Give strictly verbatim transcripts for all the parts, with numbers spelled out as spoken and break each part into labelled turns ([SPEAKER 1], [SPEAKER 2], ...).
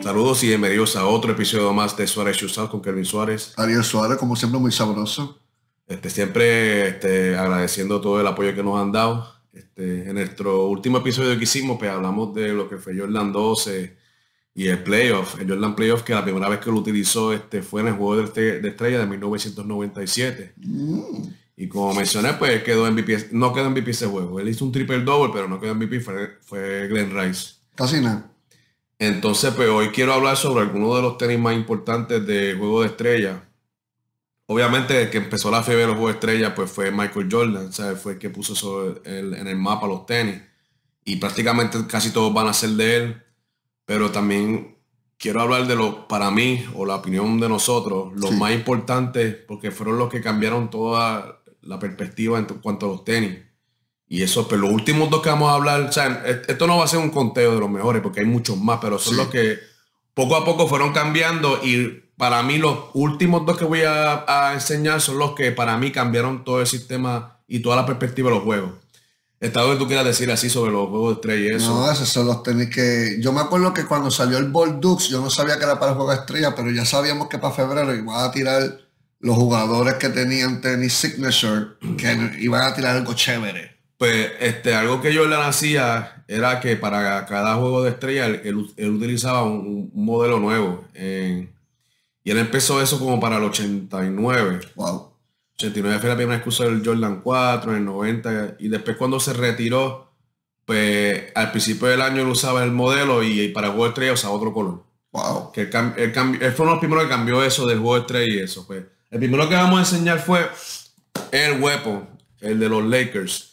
[SPEAKER 1] Saludos y bienvenidos a otro episodio más de Suárez Shoes Out con Kelvin Suárez.
[SPEAKER 2] Ariel Suárez, como siempre, muy sabroso.
[SPEAKER 1] Este, siempre este, agradeciendo todo el apoyo que nos han dado. Este, en nuestro último episodio que hicimos, pues hablamos de lo que fue Jordan doce y el playoff. El Jordan Playoff, que la primera vez que lo utilizó este, fue en el juego de, de estrella de mil novecientos noventa y siete. Mm. Y como mencioné, pues quedó M V P. No quedó M V P ese juego. Él hizo un triple double, pero no quedó M V P. Fue, fue Glenn Rice.
[SPEAKER 2] Casi nada.
[SPEAKER 1] Entonces, pues hoy quiero hablar sobre algunos de los tenis más importantes de juego de estrella. Obviamente, el que empezó la fiebre de los juegos de estrella pues fue Michael Jordan, ¿sabes? Fue el que puso eso el, en el mapa los tenis. Y prácticamente casi todos van a ser de él. Pero también quiero hablar de los, para mí, o la opinión de nosotros, los sí. más importantes, porque fueron los que cambiaron toda la perspectiva en cuanto a los tenis. Y eso, pero los últimos dos que vamos a hablar, o sea, esto no va a ser un conteo de los mejores, porque hay muchos más, pero son sí. los que poco a poco fueron cambiando. Y para mí los últimos dos que voy a, a enseñar son los que para mí cambiaron todo el sistema y toda la perspectiva de los juegos. ¿Está algo que tú quieras decir así sobre los juegos de estrella y eso?
[SPEAKER 2] No, esos son los tenis que... Yo me acuerdo que cuando salió el Ball Dukes, yo no sabía que era para el juego de estrella, pero ya sabíamos que para febrero iban a tirar los jugadores que tenían tenis signature, que iban a tirar algo chévere.
[SPEAKER 1] Pues este, algo que Jordan hacía era que para cada juego de estrella él, él, él utilizaba un, un modelo nuevo. Eh, y él empezó eso como para el ochenta y nueve.
[SPEAKER 2] Wow.
[SPEAKER 1] ochenta y nueve fue la primera vez que usó el Jordan cuatro, en el noventa. Y después cuando se retiró, pues al principio del año él usaba el modelo y para el juego de estrella usaba otro color.
[SPEAKER 2] Wow.
[SPEAKER 1] Que él, él, cambió, él fue uno de los primeros que cambió eso del juego de estrella y eso. Pues. El primero que vamos a enseñar fue el Weapon, el de los Lakers.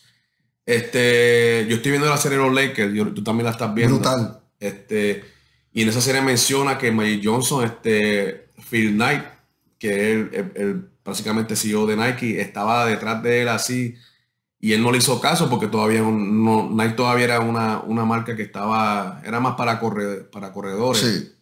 [SPEAKER 1] Este, yo estoy viendo la serie de los Lakers, yo, tú también la estás viendo.
[SPEAKER 2] Brutal.
[SPEAKER 1] Este, y en esa serie menciona que Magic Johnson, este, Phil Knight, que es el, el, el básicamente C E O de Nike, estaba detrás de él así, y él no le hizo caso porque todavía no, Nike todavía era una, una marca que estaba, era más para, corre, para corredores.
[SPEAKER 2] Sí.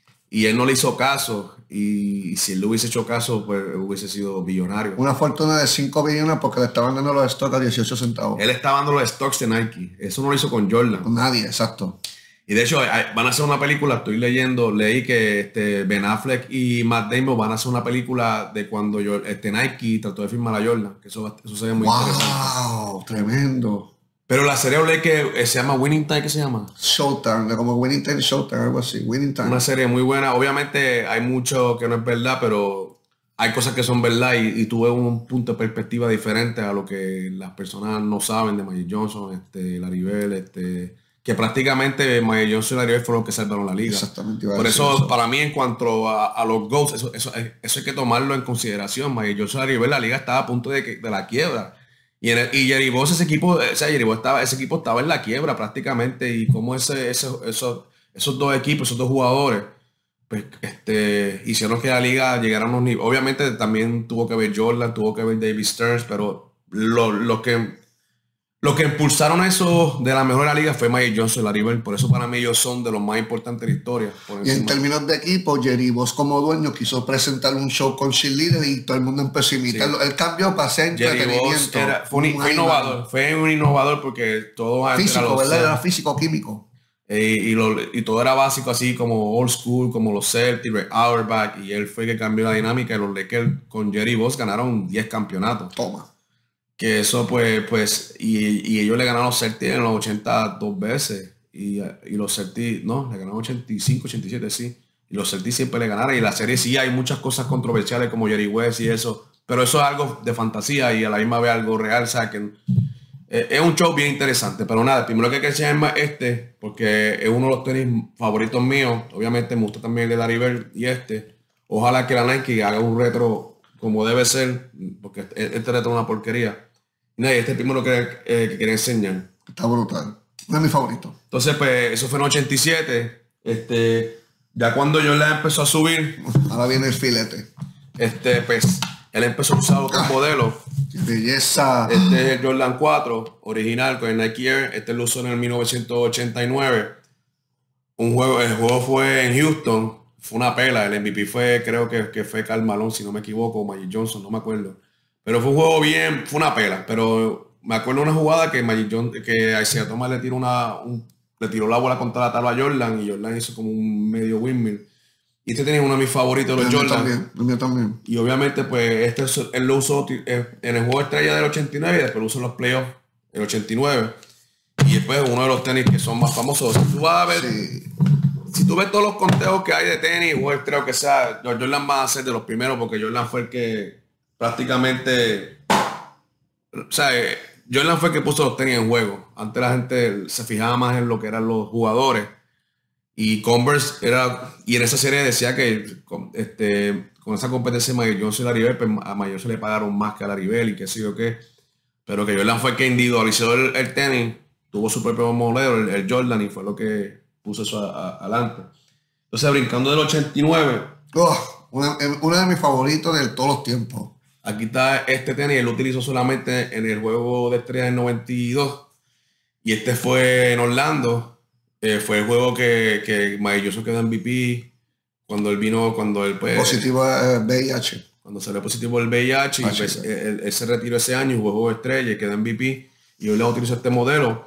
[SPEAKER 1] Y él no le hizo caso, y si él le hubiese hecho caso, pues hubiese sido billonario.
[SPEAKER 2] Una fortuna de cinco billones porque le estaban dando los stocks a dieciocho centavos.
[SPEAKER 1] Él estaba dando los stocks de Nike. Eso no lo hizo con Jordan.
[SPEAKER 2] Con nadie, exacto.
[SPEAKER 1] Y de hecho, van a hacer una película, estoy leyendo, leí que este, Ben Affleck y Matt Damon van a hacer una película de cuando yo, este, Nike trató de firmar a Jordan. Que eso, eso se ve muy
[SPEAKER 2] wow,
[SPEAKER 1] interesante.
[SPEAKER 2] ¡Wow! Tremendo. Pero
[SPEAKER 1] la serie leí que se llama Winning Time, ¿qué se llama?
[SPEAKER 2] Showtime, como Winning Time, Showtime, algo así. Winning Time.
[SPEAKER 1] Una serie muy buena. Obviamente hay mucho que no es verdad, pero hay cosas que son verdad y, y tuve un punto de perspectiva diferente a lo que las personas no saben de Magic Johnson, este, Larry Bird, este, que prácticamente Magic Johnson y Larry Bird fueron los que salvaron la liga.
[SPEAKER 2] Exactamente.
[SPEAKER 1] Por eso, eso, para mí, en cuanto a, a los GOATs, eso, eso, eso hay que tomarlo en consideración. Magic Johnson y Larry Bird, la liga estaba a punto de, de la quiebra. Y, en el, y Jerry Boss, ese equipo, o sea, Jerry Boss estaba, ese equipo estaba en la quiebra prácticamente. Y como ese, ese, esos, esos dos equipos, esos dos jugadores, pues este, hicieron que la liga llegara a unos niveles. Obviamente también tuvo que ver Jordan, tuvo que ver David Stearns, pero lo, lo que lo que impulsaron eso de la mejor de la liga fue Magic Johnson y Larry Bird. Por eso para mí ellos son de los más importantes de la historia.
[SPEAKER 2] Y en términos de equipo, Jerry Boss como dueño quiso presentar un show con cheerleaders y todo el mundo empezó a imitarlo. Sí. Él cambió para ser entretenimiento.
[SPEAKER 1] Era, fue, un, fue innovador, fue un innovador porque todo
[SPEAKER 2] físico, era ¿verdad? Era físico-químico.
[SPEAKER 1] Y, y, lo, y todo era básico, así como old school, como los Celtics, Red Auerbach, y él fue el que cambió la dinámica. Y los Lakers con Jerry Boss ganaron diez campeonatos.
[SPEAKER 2] Toma.
[SPEAKER 1] Que eso pues, pues y, y ellos le ganaron a los Celtics en los ochenta dos veces. Y, y los Celtics, no, le ganaron ochenta y cinco, ochenta y siete, sí. Y los Celtics siempre le ganaron. Y la serie sí hay muchas cosas controversiales como Jerry West y eso. Pero eso es algo de fantasía y a la misma vez algo real. O sea, que eh, es un show bien interesante. Pero nada, primero que hay que enseñar este, porque es uno de los tenis favoritos míos. Obviamente me gusta también el de Larry Bird y este. Ojalá que la Nike haga un retro como debe ser, porque este retro es una porquería. Y este es el primero que, eh, que quería enseñar.
[SPEAKER 2] Está brutal. Uno de mis favoritos.
[SPEAKER 1] Entonces, pues, eso fue en ochenta y siete. Este, ya cuando Jordan empezó a subir.
[SPEAKER 2] Ahora viene el filete.
[SPEAKER 1] Este, pues, él empezó a usar otros ah, modelos.
[SPEAKER 2] ¡Qué belleza!
[SPEAKER 1] Este es el Jordan cuatro, original, con el Nike Air. Este lo usó en el mil novecientos ochenta y nueve. Un juego, el juego fue en Houston. Fue una pela. El M V P fue, creo que, que fue Karl Malone, si no me equivoco, Magic Johnson, no me acuerdo. Pero fue un juego bien, fue una pela. Pero me acuerdo de una jugada que Magic Johnson, que a Isaiah Thomas le tiró una, un, le tiró la bola contra la tabla a Jordan y Jordan hizo como un medio windmill. Y este tenía uno de mis favoritos de los
[SPEAKER 2] el
[SPEAKER 1] Jordan.
[SPEAKER 2] Mío también, el mío también.
[SPEAKER 1] Y obviamente, pues, este él lo usó en el juego de estrella del ochenta y nueve y después lo usó en los playoffs del ochenta y nueve. Y después uno de los tenis que son más famosos. Si tú vas a ver, sí. si tú ves todos los conteos que hay de tenis, juego de estrella que sea, Jordan va a ser de los primeros porque Jordan fue el que prácticamente, o sea, Jordan fue el que puso los tenis en juego. Antes la gente se fijaba más en lo que eran los jugadores. Y Converse era, y en esa serie decía que este, con esa competencia de Magic Johnson y Larry Bird, pues a Magic Johnson le pagaron más que a Larry Bird y qué sé yo qué. Pero que Jordan fue el que individualizó el, el tenis, tuvo su propio modelo, el, el Jordan, y fue lo que puso eso adelante. Entonces, brincando del ochenta y nueve.
[SPEAKER 2] Oh, una, uno de mis favoritos de todos los tiempos.
[SPEAKER 1] Aquí está este tenis, él lo utilizó solamente en el juego de estrellas del noventa y dos. Y este fue en Orlando. Eh, fue el juego que, que Magic Johnson quedó en M V P cuando él vino, cuando él pues,
[SPEAKER 2] positivo eh, V I H.
[SPEAKER 1] Cuando salió positivo el V I H, y pues, él, él se retiró ese año y jugó juego de estrella y quedó en M V P. Y hoy le utilizó este modelo.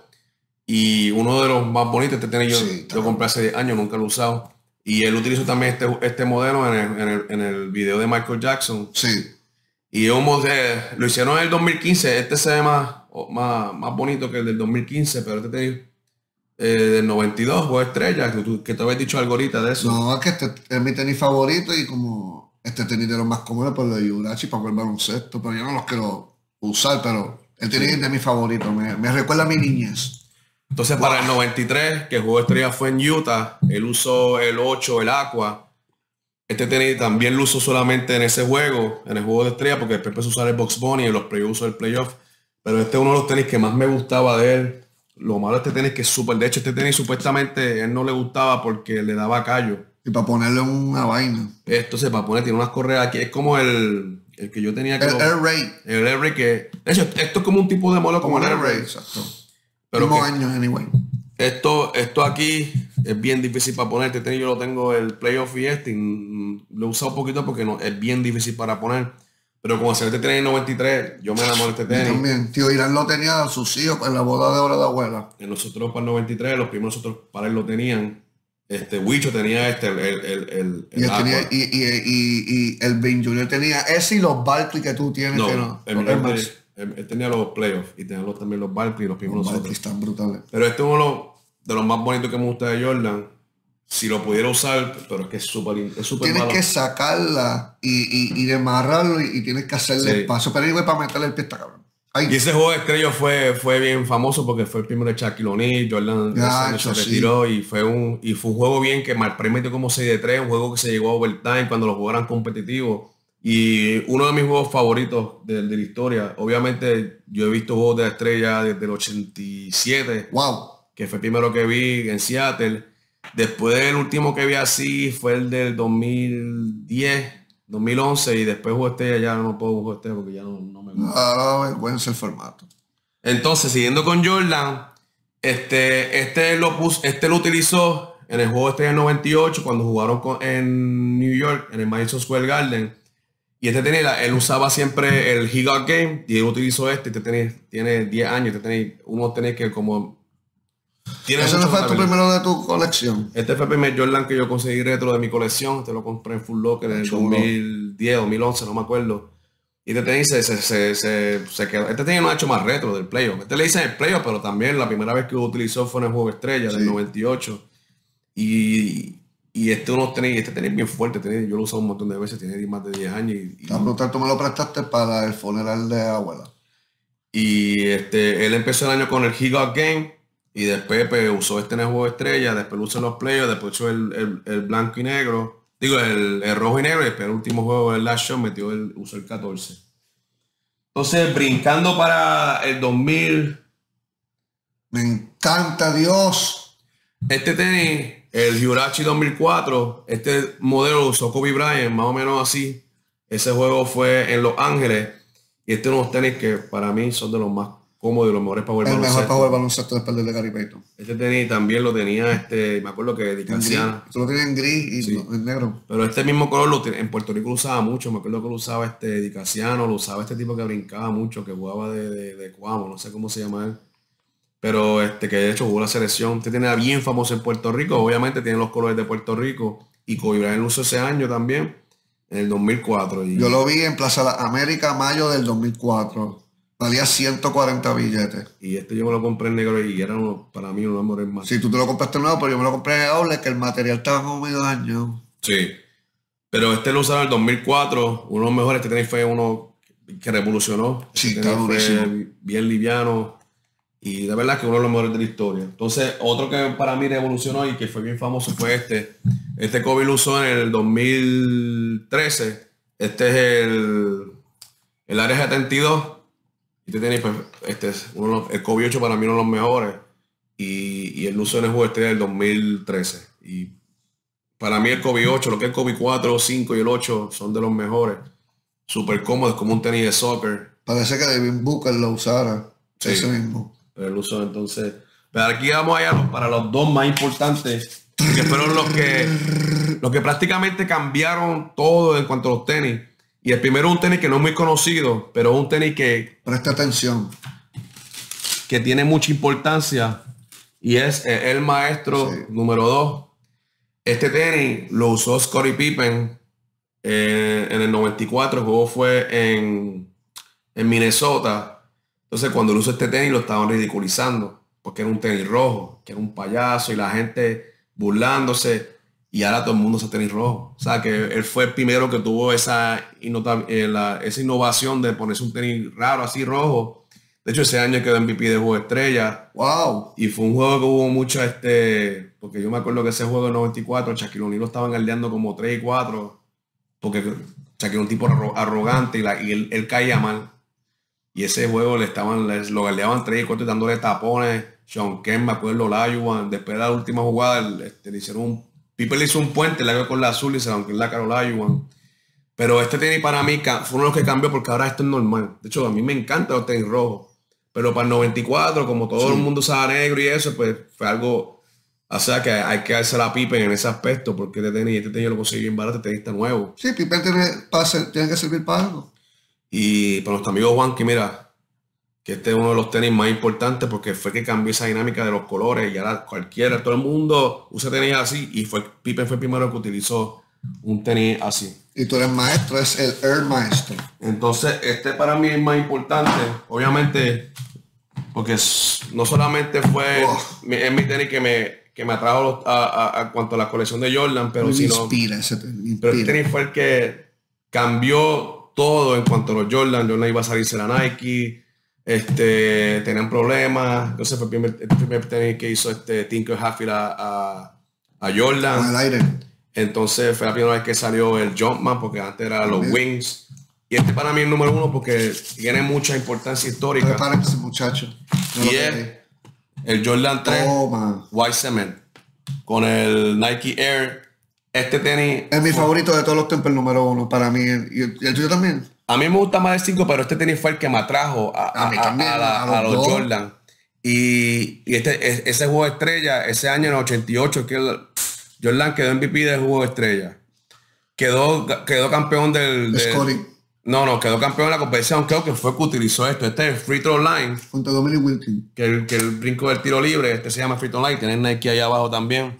[SPEAKER 1] Y uno de los más bonitos, este tenis yo sí, lo compré hace diez años, nunca lo he usado. Y él utilizó también este, este modelo en el, en, el, en el video de Michael Jackson.
[SPEAKER 2] Sí.
[SPEAKER 1] Y un, eh, lo hicieron en el dos mil quince. Este se ve más, más, más bonito que el del dos mil quince, pero este tenis eh, del noventa y dos, juego de estrella, que, tú, que te habías dicho algo ahorita de eso.
[SPEAKER 2] No, es que este es mi tenis favorito y como este tenis de los más cómodos, pues lo de Yurachi para jugar baloncesto, pero yo no los quiero usar, pero el tenis sí. es de mis favoritos, me, me recuerda a mi niñez.
[SPEAKER 1] Entonces, wow. Para el noventa y tres, que el juego de estrella fue en Utah, él usó el ocho, el Aqua. Este tenis también lo usó solamente en ese juego, en el juego de estrella, porque después empezó a usar el Box Bunny y en los playoffs usó el playoff. Pero este es uno de los tenis que más me gustaba de él. Lo malo de este tenis es que es súper. De hecho, este tenis supuestamente a él no le gustaba porque le daba callo.
[SPEAKER 2] Y para ponerle una vaina.
[SPEAKER 1] Entonces, para poner, tiene unas correas aquí. Es como el, el que yo tenía. Que
[SPEAKER 2] el
[SPEAKER 1] lo,
[SPEAKER 2] Air Ray.
[SPEAKER 1] El Air Ray que. De hecho, esto es como un tipo de modelo como, como el Air Ray.
[SPEAKER 2] Exacto.
[SPEAKER 1] Pero
[SPEAKER 2] mismo año, anyway.
[SPEAKER 1] Esto, esto aquí es bien difícil para poner. Este tenis yo lo tengo el playoff y este. Y lo he usado un poquito porque no, es bien difícil para poner. Pero como se este tenis en noventa y tres, yo me enamoré de este tenis.
[SPEAKER 2] Yo también. Tío Irán lo tenía a sus hijos en la boda de oro de abuela.
[SPEAKER 1] En nosotros para el noventa y tres, los primeros nosotros para él lo tenían. Este, Wicho tenía este, el, el, el, el,
[SPEAKER 2] y,
[SPEAKER 1] el
[SPEAKER 2] tenía, y, y, y, y el Ben Junior tenía ese y los Barkley que tú tienes.
[SPEAKER 1] No,
[SPEAKER 2] que no
[SPEAKER 1] el, el, el, él, él tenía los playoffs y tenía los, también los Barkley, los primeros.
[SPEAKER 2] Los Barkley están brutales.
[SPEAKER 1] Pero este es uno de los, de los más bonitos que me gusta de Jordan. Si lo pudiera usar, pero es que es súper es súper
[SPEAKER 2] Tienes
[SPEAKER 1] malo.
[SPEAKER 2] que sacarla y, y, y demarrarlo y, y tienes que hacerle sí. espacio. Pero digo, para meterle el pie está cabrón. Ay.
[SPEAKER 1] Y ese juego de estrella fue, fue bien famoso porque fue el primero de Shaquille O'Neal. Jordan
[SPEAKER 2] ya,
[SPEAKER 1] se retiró
[SPEAKER 2] sí.
[SPEAKER 1] y fue un y fue un juego bien que Marprem metió como seis de tres, un juego que se llegó a overtime cuando los juegos eran competitivos. Y uno de mis juegos favoritos de, de la historia. Obviamente yo he visto juegos de estrella desde el ochenta y siete.
[SPEAKER 2] Wow.
[SPEAKER 1] Que fue el primero que vi en Seattle. Después el último que vi así fue el del dos mil diez, dos mil once y después jugué este ya no puedo jugar este porque ya no, no me gusta.
[SPEAKER 2] Ah, vergüenza el formato.
[SPEAKER 1] Entonces, siguiendo con Jordan, este, este, lo, puso, este lo utilizó en el juego este del noventa y ocho cuando jugaron con, en New York, en el Madison Square Garden. Y este tenía, él usaba siempre el He Got Game y él utilizó este. Este tenía, tiene diez años, este tenía, uno tenía que como...
[SPEAKER 2] ¿Ese no fue tu primero de tu colección?
[SPEAKER 1] Este fue el primer Jordan que yo conseguí retro de mi colección. Este lo compré en Full Locker en el dos mil diez, dos mil once, no me acuerdo. Y este tenis se, se, se, se, se quedó. Este tenis no ha hecho más retro del playoff. Este le dicen el playoff, pero también la primera vez que lo utilizó fue en el juego estrella sí. del noventa y ocho. Y, y este unos tenis, este tenis bien fuerte. Tenis, yo lo he usado un montón de veces, tiene más de diez años. Y, y,
[SPEAKER 2] brutal, tú me lo prestaste para el funeral de abuela.
[SPEAKER 1] Y este, él empezó el año con el He Got Game. Y después pues, usó este en el juego de estrella, después lo usó en los playoffs, después usó el, el, el blanco y negro, digo, el, el rojo y negro, y después el último juego del Last Shot metió el, usó el catorce. Entonces, brincando para el dos mil.
[SPEAKER 2] Me encanta, Dios.
[SPEAKER 1] Este tenis, el Huarache dos mil cuatro, este modelo lo usó Kobe Bryant, más o menos así. Ese juego fue en Los Ángeles, y este es unos tenis que para mí son de los más cómodo de los mejores power
[SPEAKER 2] el
[SPEAKER 1] baloncesto.
[SPEAKER 2] mejor power baloncesto después del de Gary Payton.
[SPEAKER 1] Este tenis también lo tenía, este, me acuerdo que Dicasiano.
[SPEAKER 2] Tú lo tenías en gris y sí. en negro.
[SPEAKER 1] Pero este mismo color lo en Puerto Rico lo usaba mucho. Me acuerdo que lo usaba este Dicasiano, lo usaba este tipo que brincaba mucho, que jugaba de, de, de Cuamo, no sé cómo se llama él. pero este que de hecho jugó la selección. Este tiene bien famoso en Puerto Rico, obviamente tiene los colores de Puerto Rico, y Kobe Bryant lo usó ese año también, en el dos mil cuatro. Y,
[SPEAKER 2] Yo lo vi en Plaza América, mayo del dos mil cuatro. Valía ciento cuarenta billetes.
[SPEAKER 1] y este yo me lo compré en negro y era uno, para mí uno de los mejores más.
[SPEAKER 2] Si tú te lo compraste nuevo, pero yo me lo compré en el outlet, que el material estaba como medio dañado.
[SPEAKER 1] Sí, pero este lo usaron en el dos mil cuatro, uno de los mejores. Este tenis fue uno que revolucionó.
[SPEAKER 2] Sí,
[SPEAKER 1] Este
[SPEAKER 2] está
[SPEAKER 1] tenis fue
[SPEAKER 2] durísimo.
[SPEAKER 1] bien liviano y de verdad que uno de los mejores de la historia. Entonces, otro que para mí revolucionó y que fue bien famoso fue este. Este Kobe lo usó en el dos mil trece. Este es el, el Área setenta y dos. Este tenis, pues, este es uno de los- el Kobe ocho para mí uno de los mejores. Y, y él lo usó en el juego estrella del dos mil trece. Y para mí el Kobe ocho, lo que es el Kobe cuatro, cinco y el ocho son de los mejores. Súper cómodos, como un tenis de soccer.
[SPEAKER 2] Parece que Devin Booker lo usara.
[SPEAKER 1] Sí.
[SPEAKER 2] Ese mismo.
[SPEAKER 1] Pero él usó entonces. Pero aquí vamos allá los- para los dos más importantes, que fueron los que, los que prácticamente cambiaron todo en cuanto a los tenis. Y el primero es un tenis que no es muy conocido, pero es un tenis que,
[SPEAKER 2] Presta atención.
[SPEAKER 1] que tiene mucha importancia. Y es eh, el maestro
[SPEAKER 2] Sí.
[SPEAKER 1] número dos. Este tenis lo usó Scottie Pippen eh, en el noventa y cuatro. El juego fue en, en Minnesota. Entonces, cuando él usó este tenis, lo estaban ridiculizando porque era un tenis rojo, que era un payaso y la gente burlándose. Y ahora todo el mundo usa tenis rojo. O sea, que él fue el primero que tuvo esa, innota- eh, la- esa innovación de ponerse un tenis raro, así rojo. De hecho, ese año quedó M V P de Juego de Estrella.
[SPEAKER 2] Wow.
[SPEAKER 1] Y fue un juego que hubo mucho, este, porque yo me acuerdo que ese juego del noventa y cuatro, Shaquille O'Neal lo estaban galdeando como tres y cuatro, porque Shaquille era un tipo arro- arrogante y, la- y él, él caía mal. Y ese juego le estaban, les, lo galdeaban tres y cuatro y dándole tapones. Sean Kemp, me acuerdo, Olajuwon. Después de la última jugada, el- este, le hicieron un, Pippen le hizo un puente, le hago con la azul y se la aunque la cara a Olajuwon. Pero este tenis para mí ca- fue uno de los que cambió porque ahora esto es normal. De hecho, a mí me encantan los tenis rojos. Pero para el noventa y cuatro, como todo
[SPEAKER 2] Sí.
[SPEAKER 1] el mundo usaba negro y eso, pues fue algo. O sea que hay que darse la Pippen en ese aspecto, porque este tenis, este tenis lo conseguí bien barato, este tenis está nuevo.
[SPEAKER 2] Sí, Pippen tiene, para ser- tiene que servir para algo.
[SPEAKER 1] Y para nuestro amigo Juan, que mira, que este es uno de los tenis más importantes porque fue que cambió esa dinámica de los colores y ahora cualquiera, todo el mundo usa tenis así y fue Pippen fue el primero que utilizó un tenis así.
[SPEAKER 2] Y tú eres maestro, es el Air Maestro.
[SPEAKER 1] Entonces, este para mí es más importante, obviamente, porque s- no solamente fue
[SPEAKER 2] Oh.
[SPEAKER 1] mi, es mi tenis que me, que me atrajo los- a, a- a cuanto a la colección de Jordan, pero
[SPEAKER 2] me
[SPEAKER 1] sino,
[SPEAKER 2] inspira ese tenis, me
[SPEAKER 1] pero este
[SPEAKER 2] inspira.
[SPEAKER 1] tenis fue el que cambió todo en cuanto a los Jordan. Jordan iba a salirse la Nike, este, tenían problemas. Entonces fue el primer, el primer tenis que hizo este Tinker Hatfield a, a, a
[SPEAKER 2] Con
[SPEAKER 1] Jordan.
[SPEAKER 2] el aire.
[SPEAKER 1] Entonces fue la primera vez que salió el Jumpman, porque antes eran los
[SPEAKER 2] También.
[SPEAKER 1] Wings. Y este para mí es el número uno porque tiene mucha importancia histórica.
[SPEAKER 2] Prepárense, muchachos. No lo
[SPEAKER 1] Y es
[SPEAKER 2] queréis.
[SPEAKER 1] el Jordan tres
[SPEAKER 2] Toma.
[SPEAKER 1] White Cement con el Nike Air. Este tenis,
[SPEAKER 2] Es mi favorito de todos los tiempos, el número uno. Para mí. ¿Y el, y el tuyo también?
[SPEAKER 1] a mí me gusta más el cinco, pero este tenis fue el que me atrajo a,
[SPEAKER 2] A mí
[SPEAKER 1] a-
[SPEAKER 2] también,
[SPEAKER 1] a la-
[SPEAKER 2] a los
[SPEAKER 1] a los
[SPEAKER 2] dos.
[SPEAKER 1] Jordan. Y, y este, es- ese juego de estrella, ese año en el ochenta y ocho, que el- Jordan quedó M V P del juego de estrella. Quedó, quedó campeón del... del-
[SPEAKER 2] Scottie.
[SPEAKER 1] no, no, quedó campeón de la competición. Creo que fue que utilizó esto. Este es el Free Throw Line,
[SPEAKER 2] Junto a Dominic Wilkins.
[SPEAKER 1] que el, que el brinco del tiro libre. Este se llama Free Throw Line. Tiene el Nike ahí abajo también.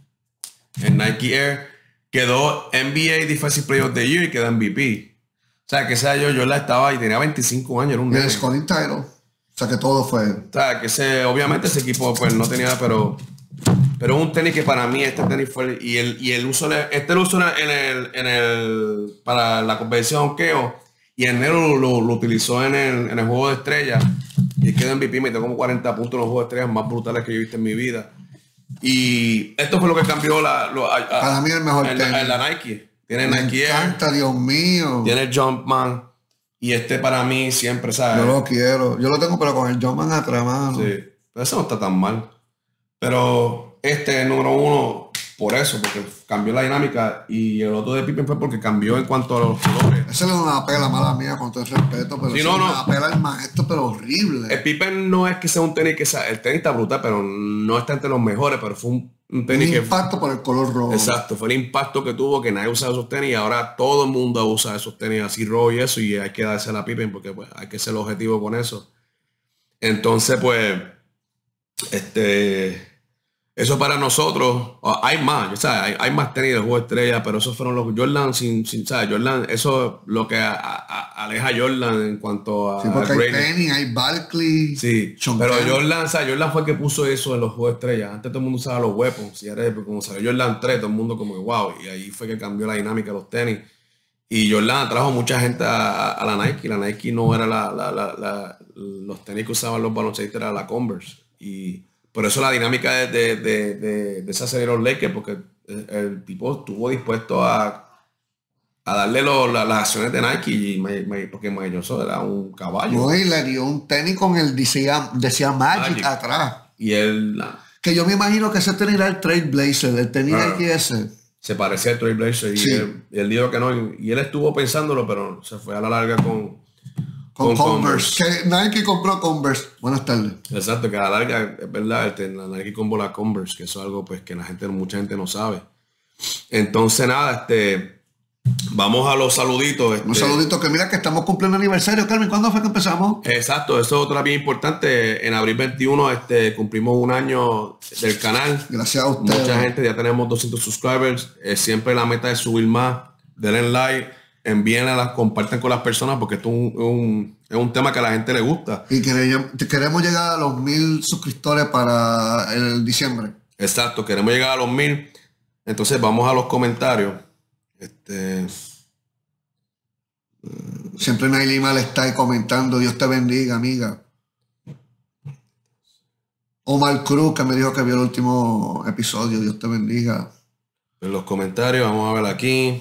[SPEAKER 1] El Nike Air. Quedó N B A Defensive Player of the Year y quedó M V P. O sea, que ese año Jordan estaba y tenía veinticinco años. Era un
[SPEAKER 2] Y el
[SPEAKER 1] nene.
[SPEAKER 2] scoring title. O sea que todo fue.
[SPEAKER 1] O sea, que ese, obviamente ese equipo pues no tenía, pero pero un tenis que para mí este tenis fue, y el, y el uso, de- este lo usó en el, en el, para la competición de hockey, y en enero lo, lo utilizó en el, en el juego de estrellas, y quedó M V P, metió como cuarenta puntos en los juegos de estrellas más brutales que yo he visto en mi vida. Y esto fue lo que cambió la, lo- a- a-
[SPEAKER 2] Para mí el mejor
[SPEAKER 1] en,
[SPEAKER 2] tenis.
[SPEAKER 1] en la Nike. Tiene
[SPEAKER 2] Me
[SPEAKER 1] Nike Air,
[SPEAKER 2] encanta, Dios mío.
[SPEAKER 1] tiene el Jumpman, y este para mí siempre, ¿sabes?
[SPEAKER 2] Yo lo quiero. Yo lo tengo, pero con el Jumpman atrás, mano.
[SPEAKER 1] Sí, pero eso no está tan mal. Pero este es el número uno por eso, porque cambió la dinámica, y el otro de Pippen fue porque cambió en cuanto a los colores.
[SPEAKER 2] Esa es una pela mala mía, con todo el respeto, pero
[SPEAKER 1] Sí,
[SPEAKER 2] sí,
[SPEAKER 1] no, no.
[SPEAKER 2] una pela al maestro, pero horrible.
[SPEAKER 1] El Pippen no es que sea un tenis que sea, el tenis está brutal, pero no está entre los mejores, pero fue un, un
[SPEAKER 2] Un
[SPEAKER 1] tenis que...
[SPEAKER 2] impacto por el color rojo.
[SPEAKER 1] Exacto, fue el impacto que tuvo, que nadie usaba esos tenis y ahora todo el mundo usa esos tenis así rojo y eso, y hay que darse la Pippen porque pues hay que ser objetivo con eso. Entonces, pues, Este, eso para nosotros, oh, hay más, o sea, hay, hay más tenis de juego de estrella, pero esos fueron los Jordan sin, sin ¿sabes? Jordan, eso es lo que a, a, aleja a Jordan en cuanto a.
[SPEAKER 2] Sí, porque hay Penny, hay Barkley.
[SPEAKER 1] Sí,
[SPEAKER 2] Sean
[SPEAKER 1] pero
[SPEAKER 2] Kemp.
[SPEAKER 1] Jordan, o sea, Jordan fue el que puso eso en los juegos de estrella. Antes todo el mundo usaba los weapons, y ahora como salió Jordan tres, todo el mundo como que wow, y ahí fue que cambió la dinámica de los tenis. Y Jordan atrajo mucha gente a, a la Nike. La Nike no era la, la, la, la, los tenis que usaban los baloncestistas, era la Converse. Y por eso la dinámica de, de, de, de, de esa serie de los Lakers, porque el, el tipo estuvo dispuesto a, a darle lo, la, las acciones de Nike, y me, me, porque Magic Johnson era un caballo.
[SPEAKER 2] No, y le dio un tenis con el decía, decía Magic, Magic atrás.
[SPEAKER 1] Y él... Nah.
[SPEAKER 2] Que yo me imagino que ese tenis era el Trailblazer, el tenis ah. Nike ese.
[SPEAKER 1] Se parecía al Trailblazer,
[SPEAKER 2] sí.
[SPEAKER 1] y, él, y él dijo que no, y, y él estuvo pensándolo, pero se fue a la larga con,
[SPEAKER 2] con, con Converse. Converse. Que Nike compró Converse. Buenas tardes.
[SPEAKER 1] Exacto, que a la larga, es verdad, este, la Nike compró la Converse, que eso es algo pues que la gente, mucha gente no sabe. Entonces, nada, este, vamos a los saluditos. Este,
[SPEAKER 2] Un saludito, que mira que estamos cumpliendo aniversario, Carmen. ¿Cuándo fue que empezamos?
[SPEAKER 1] Exacto, eso es otra bien importante. En abril veintiuno este, cumplimos un año del canal.
[SPEAKER 2] Gracias a usted.
[SPEAKER 1] Mucha gente, ya tenemos doscientos subscribers. Eh, siempre la meta es subir más. Denle like, envíenlas, compartan con las personas, porque esto es un, un, es un tema que a la gente le gusta.
[SPEAKER 2] Y queremos, queremos llegar a los mil suscriptores para el diciembre.
[SPEAKER 1] Exacto, queremos llegar a los mil. Entonces vamos a los comentarios. Este...
[SPEAKER 2] Siempre Nailima le está ahí comentando, Dios te bendiga, amiga. Omar Cruz, que me dijo que vio el último episodio, Dios te bendiga.
[SPEAKER 1] En los comentarios, vamos a ver aquí.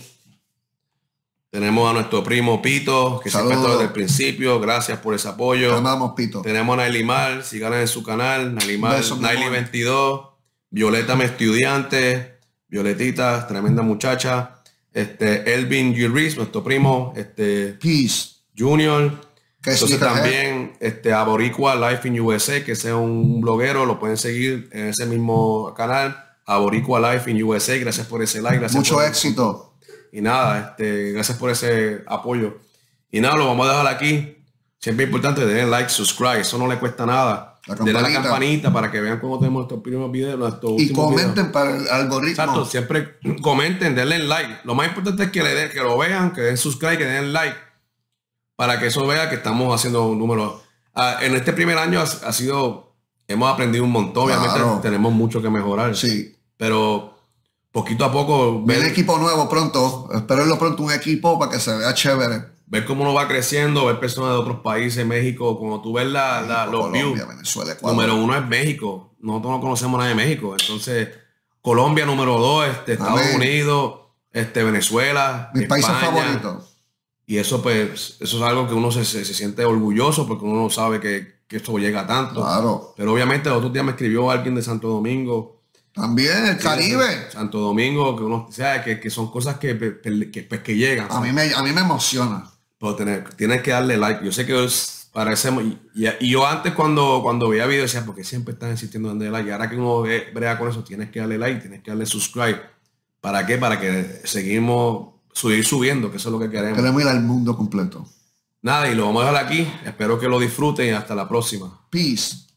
[SPEAKER 1] Tenemos a nuestro primo Pito, que siempre está desde el principio. Gracias por ese apoyo.
[SPEAKER 2] Te amamos, Pito.
[SPEAKER 1] Tenemos a Nailimar, síganla en su canal. Nailimar, Naili veintidós. Violeta, mi estudiante. Violetita, tremenda muchacha. Este, Elvin Gilris, nuestro primo, este,
[SPEAKER 2] Peace
[SPEAKER 1] Junior.
[SPEAKER 2] Que
[SPEAKER 1] Entonces también este, a Boricua Life in U S A, que sea un bloguero, lo pueden seguir en ese mismo canal. A Boricua Life in U S A, gracias por ese like. Gracias
[SPEAKER 2] Mucho
[SPEAKER 1] por
[SPEAKER 2] éxito.
[SPEAKER 1] Y nada, este, gracias por ese apoyo. Y nada, lo vamos a dejar aquí. Siempre es importante tener like, subscribe, eso no le cuesta nada.
[SPEAKER 2] La
[SPEAKER 1] Denle a la campanita para que vean cómo tenemos nuestros primeros videos. Nuestros
[SPEAKER 2] y comenten
[SPEAKER 1] videos.
[SPEAKER 2] Para el algoritmo.
[SPEAKER 1] Exacto, siempre comenten, denle like. Lo más importante es que le den, que lo vean, que den subscribe, que den like, para que eso vea que estamos haciendo un número. Ah, en este primer año ha, ha sido, hemos aprendido un montón.
[SPEAKER 2] Claro.
[SPEAKER 1] Obviamente tenemos mucho que mejorar.
[SPEAKER 2] Sí.
[SPEAKER 1] Pero poquito a poco.
[SPEAKER 2] Viene equipo nuevo pronto. Espérenlo pronto, un equipo para que se vea chévere.
[SPEAKER 1] Ver cómo uno va creciendo, ver personas de otros países, México, cuando tú ves la, México, la, los
[SPEAKER 2] Colombia,
[SPEAKER 1] views.
[SPEAKER 2] Venezuela, Ecuador.
[SPEAKER 1] Número uno es México. Nosotros no conocemos nada de México. Entonces, Colombia número dos, este, Estados Amén. Unidos, este, Venezuela,
[SPEAKER 2] mis
[SPEAKER 1] España,
[SPEAKER 2] países favoritos.
[SPEAKER 1] Y eso, pues, eso es algo que uno se, se, se siente orgulloso, porque uno no sabe que, que esto llega tanto.
[SPEAKER 2] Claro.
[SPEAKER 1] Pero obviamente el otro día me escribió alguien de Santo Domingo.
[SPEAKER 2] También, el Caribe.
[SPEAKER 1] Santo Domingo, que uno sabe que, que son cosas que, que, que, pues, que llegan.
[SPEAKER 2] A mí, me, a mí me emociona.
[SPEAKER 1] Pero tener, tienes que darle like. Yo sé que es, parecemos. Y, y, y yo antes, cuando, cuando veía videos, decía, porque siempre están insistiendo en darle like. Y ahora que uno ve, brega con eso, tienes que darle like, tienes que darle subscribe. ¿Para qué? Para que seguimos subir subiendo, que eso es lo que queremos.
[SPEAKER 2] Queremos ir al mundo completo.
[SPEAKER 1] Nada, y lo vamos a dejar aquí. Espero que lo disfruten y hasta la próxima.
[SPEAKER 2] Peace.